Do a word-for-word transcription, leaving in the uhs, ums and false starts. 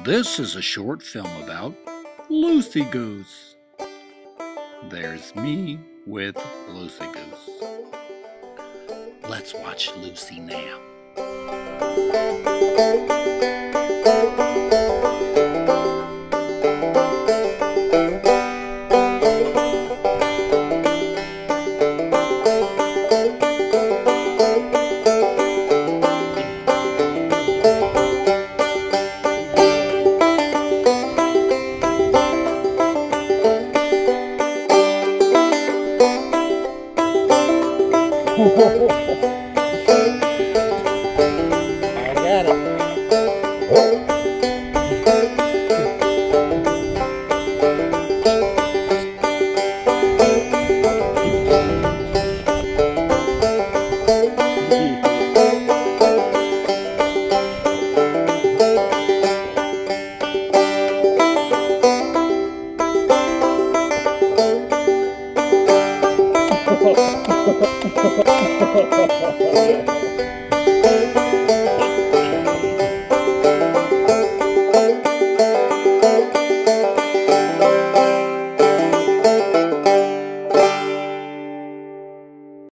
This is a short film about Lucy Goose. There's me with Lucy Goose. Let's watch Lucy now. I got it. Ha ha ha ha ha.